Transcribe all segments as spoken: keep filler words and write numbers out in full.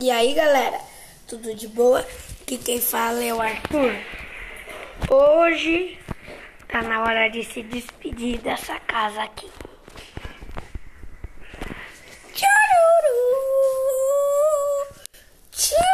E aí, galera, tudo de boa? Aqui quem fala é o Arthur. Hoje tá na hora de se despedir dessa casa aqui. Tchururu, tchururu.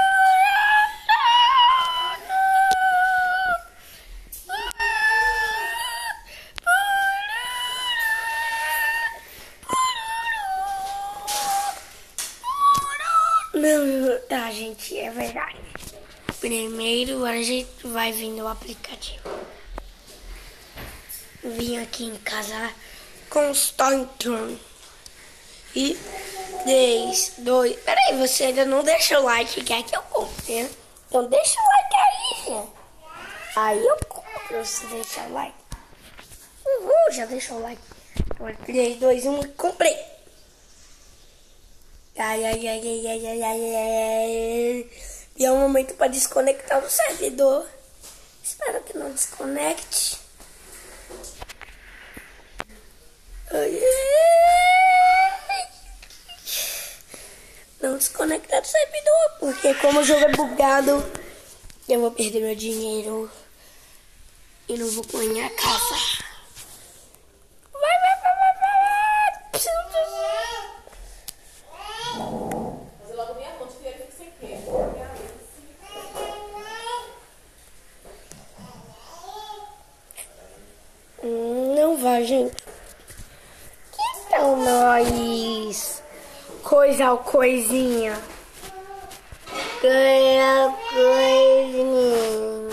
Não, tá, gente, é verdade. Primeiro a gente vai vir no aplicativo. Vim aqui em casa Constantin. E três, dois. Peraí, você ainda não deixou o like, quer que eu compre, né? Então deixa o like aí, gente. Aí eu compro pra você deixar o like. Uhul, já deixou o like. Agora três, dois, um, comprei. Ai, ai, ai, ai, ai, ai, ai, ai. E é um momento para desconectar do servidor. Espero que não desconecte. Ai, ai. Não desconectar do servidor, porque como o jogo é bugado, eu vou perder meu dinheiro e não vou ganhar a casa. Não vai, gente. Que são nós? Coisa ou coisinha? Coisa, coisinha.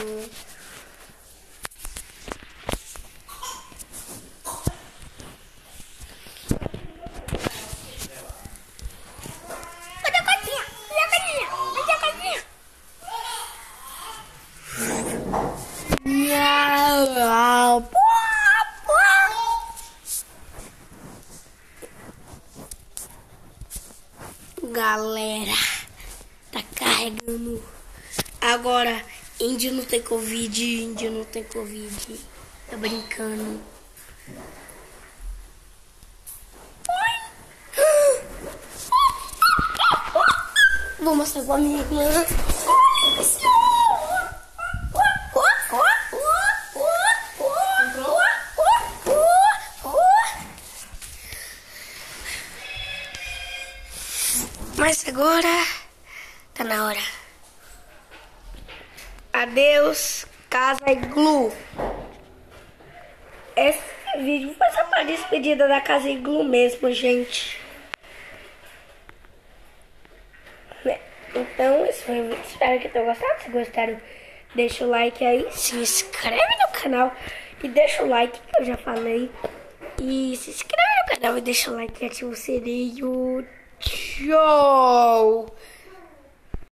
Cadê a coisinha? Cadê a coisinha? Cadê a coisinha? Não. Galera, tá carregando. Agora, índio não tem Covid, índio não tem Covid. Tá brincando. Vou mostrar pra minha irmã. Mas agora tá na hora. Adeus, casa Iglu. Esse vídeo foi só pra despedida da casa Iglu mesmo, gente. Então, esse foi o vídeo. Espero que tenham gostado. Se gostaram, deixa o like aí. Se inscreve no canal e deixa o like, que eu já falei. E se inscreve no canal e deixa o like e ativa o sininho. Tchau!